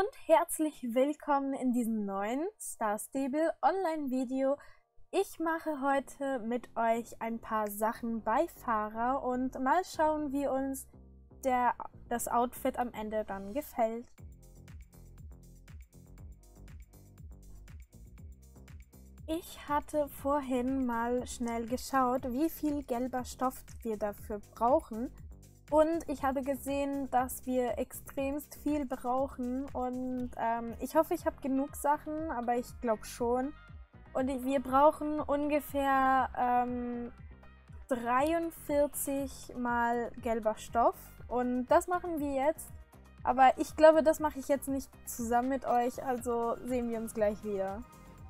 herzlich willkommen in diesem neuen Star Stable Online Video. Ich mache heute mit euch ein paar Sachen bei Farah und mal schauen, wie uns das Outfit am Ende dann gefällt. Ich hatte vorhin mal schnell geschaut, wie viel gelber Stoff wir dafür brauchen. Und ich habe gesehen, dass wir extremst viel brauchen und ich hoffe, ich habe genug Sachen, aber ich glaube schon. Und wir brauchen ungefähr 43 mal gelber Stoff und das machen wir jetzt. Aber ich glaube, das mache ich jetzt nicht zusammen mit euch, also sehen wir uns gleich wieder.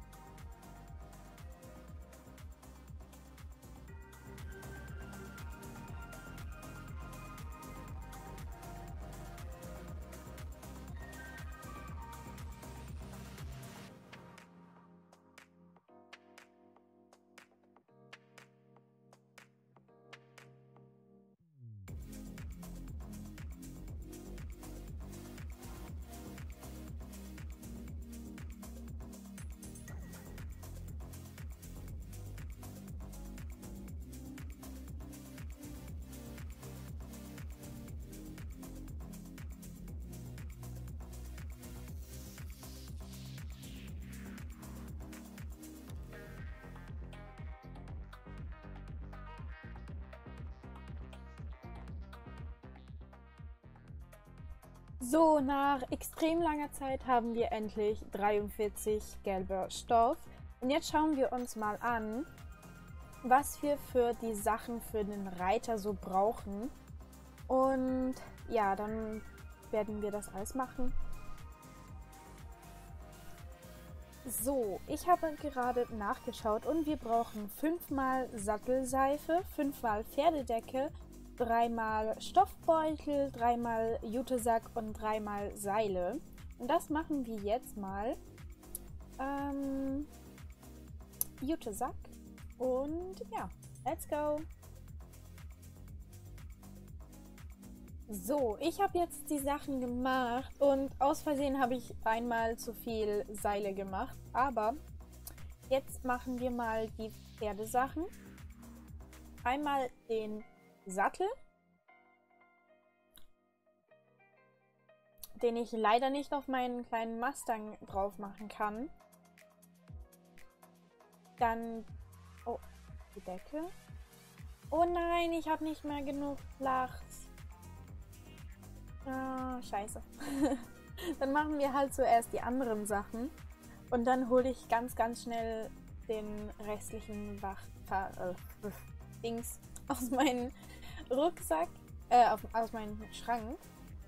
So, nach extrem langer Zeit haben wir endlich 43 gelber Stoff. Und jetzt schauen wir uns mal an, was wir für die Sachen für den Reiter so brauchen. Und ja, dann werden wir das alles machen. So, ich habe gerade nachgeschaut und wir brauchen 5-mal Sattelseife, 5-mal Pferdedecke, 3-mal Stoffbeutel, 3-mal Jutesack und 3-mal Seile. Und das machen wir jetzt mal. Jutesack. Und ja, let's go. So, ich habe jetzt die Sachen gemacht und aus Versehen habe ich einmal zu viel Seile gemacht. Aber jetzt machen wir mal die Pferdesachen. Einmal den Sattel, den ich leider nicht auf meinen kleinen Mustang drauf machen kann. Dann, oh, die Decke. Oh nein, ich habe nicht mehr genug Flachs. Ah, scheiße. Dann machen wir halt zuerst die anderen Sachen und dann hole ich ganz schnell den restlichen Dings aus meinem Rucksack, aus meinem Schrank,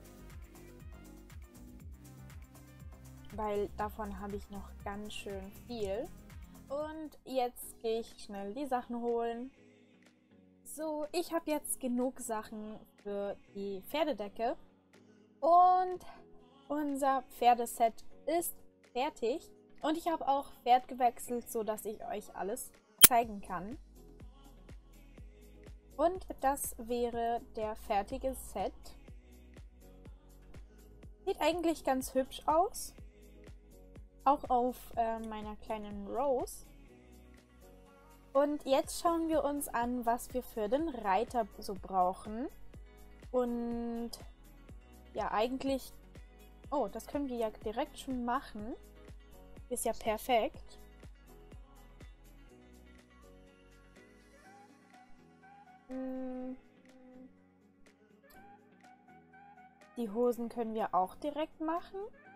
weil davon habe ich noch ganz schön viel. Und jetzt gehe ich schnell die Sachen holen. So, ich habe jetzt genug Sachen für die Pferdedecke und unser Pferdeset ist fertig. Und ich habe auch Pferd gewechselt, so dass ich euch alles zeigen kann. Und das wäre der fertige Set. Sieht eigentlich ganz hübsch aus. Auch auf meiner kleinen Rose. Und jetzt schauen wir uns an, was wir für den Reiter so brauchen. Und ja, eigentlich... Oh, das können wir ja direkt schon machen. Ist ja perfekt. Die Hosen können wir auch direkt machen.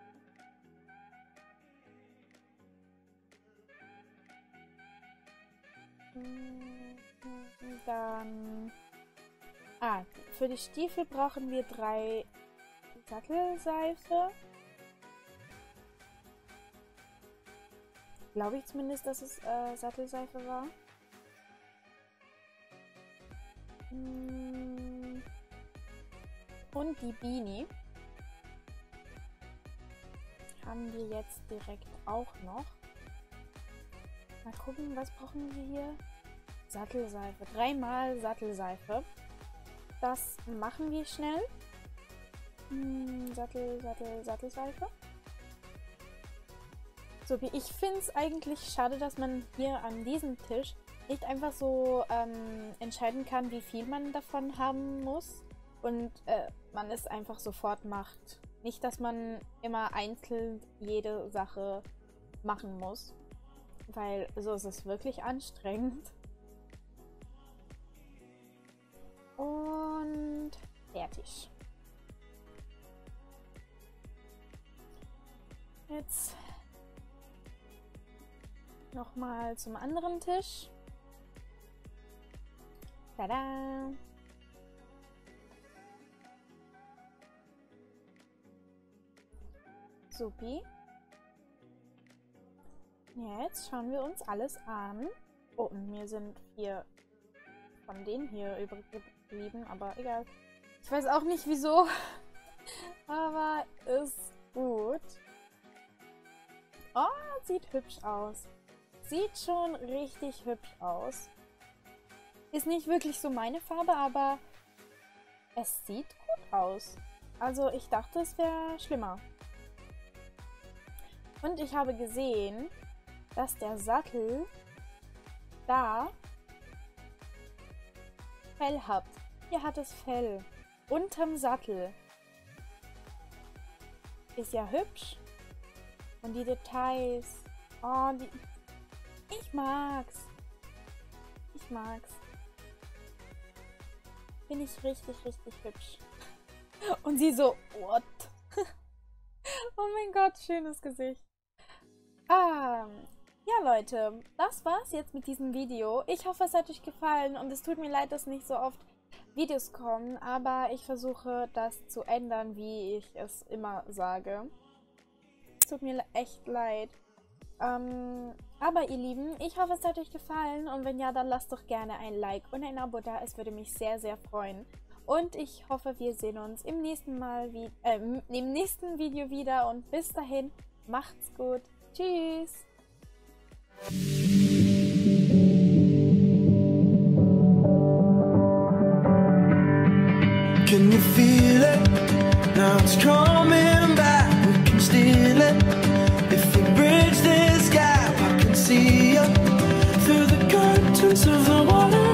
Dann... für die Stiefel brauchen wir 3 Sattelseife. Glaube ich zumindest, dass es Sattelseife war. Und die Beanie haben wir jetzt direkt auch noch. Mal gucken, was brauchen wir hier? Sattelseife. 3-mal Sattelseife. Das machen wir schnell. Sattelseife. So wie ich finde es eigentlich schade, dass man hier an diesem Tisch nicht einfach so entscheiden kann, wie viel man davon haben muss und man es einfach sofort macht. Nicht, dass man immer einzeln jede Sache machen muss, weil so ist es wirklich anstrengend. Und fertig. Jetzt nochmal zum anderen Tisch. Tada! Supi. Jetzt schauen wir uns alles an. Oh, und mir sind 4 von denen hier übrig geblieben, aber egal. Ich weiß auch nicht wieso, aber ist gut. Oh, sieht hübsch aus. Sieht schon richtig hübsch aus. Ist nicht wirklich so meine Farbe, aber es sieht gut aus. Also ich dachte, es wäre schlimmer. Und ich habe gesehen, dass der Sattel da Fell hat. Hier hat es Fell. Unterm Sattel. Ist ja hübsch. Und die Details. Oh, ich mag's. Ich mag's. Finde ich richtig, richtig hübsch. Und sie so, what? Oh mein Gott, schönes Gesicht. Ja Leute, das war's jetzt mit diesem Video. Ich hoffe, es hat euch gefallen und es tut mir leid, dass nicht so oft Videos kommen, aber ich versuche das zu ändern, wie ich es immer sage. Es tut mir echt leid. Aber ihr Lieben, ich hoffe, es hat euch gefallen und wenn ja, dann lasst doch gerne ein Like und ein Abo da. Es würde mich sehr, sehr freuen. Und ich hoffe, wir sehen uns im nächsten Video wieder und bis dahin, macht's gut. Tschüss! Can you feel it? Now it's coming back. We can steal it. If we bridge this gap, I can see you through the curtains of the water.